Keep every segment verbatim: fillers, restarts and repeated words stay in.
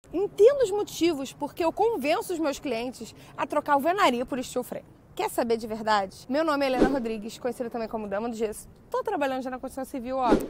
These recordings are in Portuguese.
Entendo os motivos porque eu convenço os meus clientes a trocar alvenaria por steel frame. Quer saber de verdade? Meu nome é Helena Rodrigues, conhecida também como Dama do Gesso. Tô trabalhando já na construção civil, ó.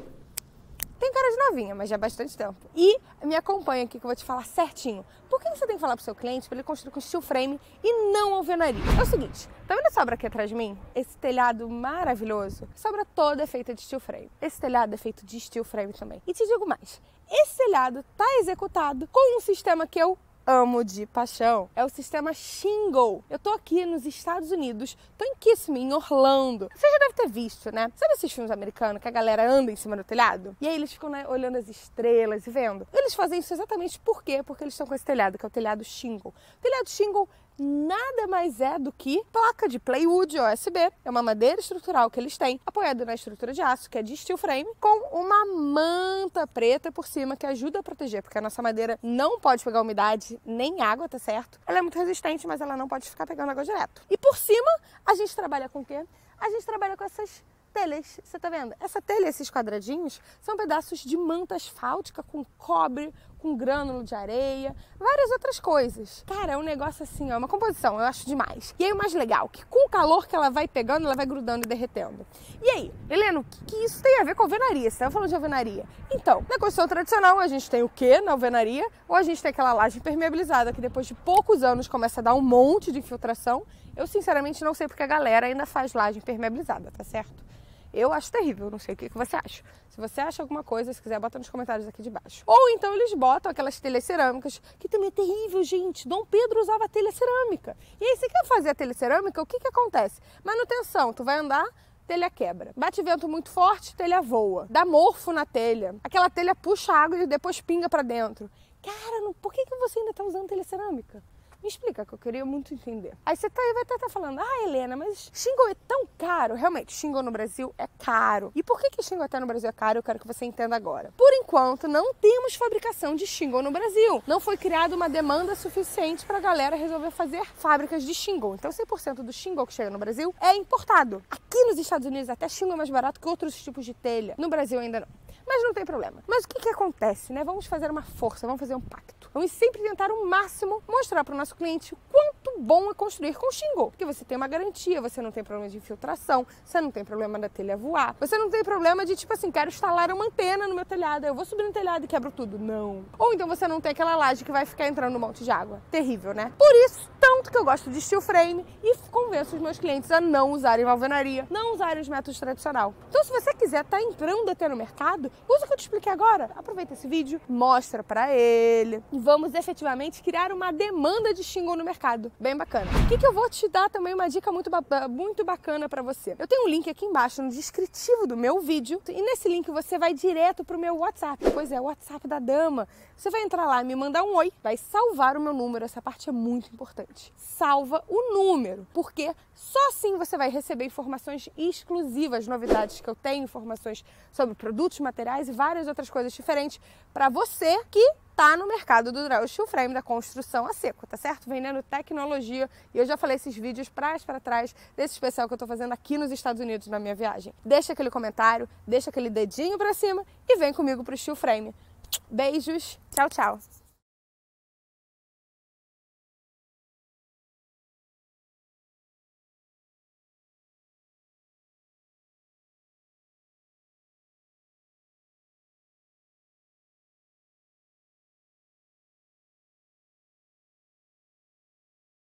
Tem cara de novinha, mas já há bastante tempo. E me acompanha aqui que eu vou te falar certinho. Por que você tem que falar pro seu cliente para ele construir com steel frame e não alvenaria? É o seguinte, tá vendo essa obra aqui atrás de mim? Esse telhado maravilhoso? Essa obra toda é feita de steel frame. Esse telhado é feito de steel frame também. E te digo mais, esse telhado tá executado com um sistema que eu amo de paixão, é o sistema Shingle. Eu tô aqui nos Estados Unidos, tô em Kissimmee, em Orlando. Você já deve ter visto, né? Sabe esses filmes americanos que a galera anda em cima do telhado? E aí eles ficam, né, olhando as estrelas e vendo. Eles fazem isso exatamente por quê? Porque eles estão com esse telhado, que é o telhado Shingle. O telhado Shingle nada mais é do que placa de plywood O S B. É uma madeira estrutural que eles têm, apoiada na estrutura de aço, que é de steel frame, com uma manta preta por cima que ajuda a proteger, porque a nossa madeira não pode pegar umidade nem água, tá certo? Ela é muito resistente, mas ela não pode ficar pegando água direto. E por cima, a gente trabalha com o quê? A gente trabalha com essas telhas, você tá vendo? Essa telha, esses quadradinhos, são pedaços de manta asfáltica com cobre, com grânulo de areia, várias outras coisas. Cara, é um negócio assim, é uma composição, eu acho demais. E aí o mais legal, que com o calor que ela vai pegando, ela vai grudando e derretendo. E aí, Helena, o que, que isso tem a ver com alvenaria? Você tá falando de alvenaria? Então, na construção tradicional, a gente tem o quê na alvenaria? Ou a gente tem aquela laje impermeabilizada que depois de poucos anos começa a dar um monte de infiltração. Eu sinceramente não sei porque a galera ainda faz laje impermeabilizada, tá certo? Eu acho terrível, não sei o que você acha. Se você acha alguma coisa, se quiser, bota nos comentários aqui de baixo. Ou então eles botam aquelas telhas cerâmicas, que também é terrível, gente. Dom Pedro usava telha cerâmica. E aí, você quer fazer a telha cerâmica, o que que acontece? Manutenção, tu vai andar, telha quebra. Bate vento muito forte, telha voa. Dá morfo na telha. Aquela telha puxa água e depois pinga pra dentro. Cara, não, por que que você ainda tá usando telha cerâmica? Me explica, que eu queria muito entender. Aí você tá, vai estar falando, ah, Helena, mas Shingle é tão caro. Realmente, Shingle no Brasil é caro. E por que que Shingle até no Brasil é caro? Eu quero que você entenda agora. Por enquanto, não temos fabricação de Shingle no Brasil. Não foi criada uma demanda suficiente para a galera resolver fazer fábricas de Shingle. Então, cem por cento do Shingle que chega no Brasil é importado. Aqui nos Estados Unidos, até Shingle é mais barato que outros tipos de telha. No Brasil ainda não. Mas não tem problema. Mas o que que acontece, né? Vamos fazer uma força, vamos fazer um pacto. Vamos sempre tentar o máximo mostrar para o nosso cliente o quanto bom é construir com Shingle. Porque você tem uma garantia, você não tem problema de infiltração, você não tem problema da telha voar, você não tem problema de, tipo assim, quero instalar uma antena no meu telhado, eu vou subir no telhado e quebro tudo. Não. Ou então você não tem aquela laje que vai ficar entrando um monte de água. Terrível, né? Por isso, tanto que eu gosto de steel frame e convenço os meus clientes a não usarem alvenaria, não usarem os métodos tradicionais. Então, se você quiser estar entrando até no mercado, usa o que eu te expliquei agora. Aproveita esse vídeo, mostra pra ele e vamos efetivamente criar uma demanda de Shingle no mercado. Bem bacana. O que que eu vou te dar também uma dica muito, ba muito bacana pra você. Eu tenho um link aqui embaixo no descritivo do meu vídeo e nesse link você vai direto pro meu WhatsApp. Pois é, o WhatsApp da Dama. Você vai entrar lá, me mandar um oi, vai salvar o meu número. Essa parte é muito importante. Salva o número, porque só assim você vai receber informações exclusivas, novidades que eu tenho, informações sobre produtos, materiais e várias outras coisas diferentes para você que tá no mercado do Dry Steel Frame, da construção a seco, tá certo? Vendendo tecnologia. E eu já falei esses vídeos pra para trás desse especial que eu tô fazendo aqui nos Estados Unidos na minha viagem. Deixa aquele comentário, deixa aquele dedinho pra cima e vem comigo pro Steel Frame. Beijos, tchau, tchau!